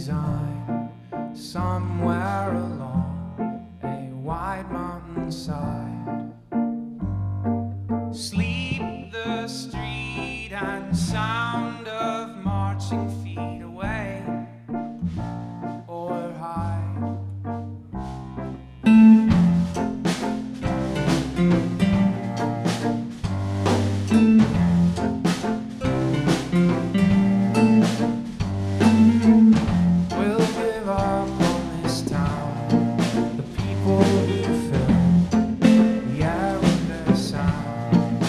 design somewhere along a wide mountainside. Sleep the street and sound of marching feet away or hide. We'll give up on this town, the people who fill the air with their sound.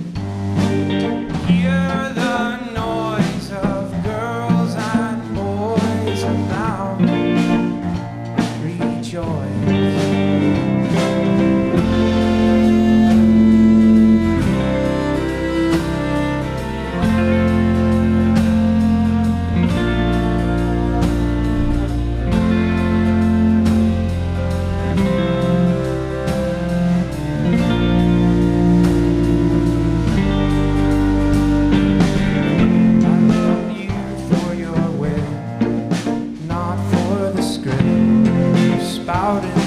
Hear the noise of girls and boys, and now rejoice. Out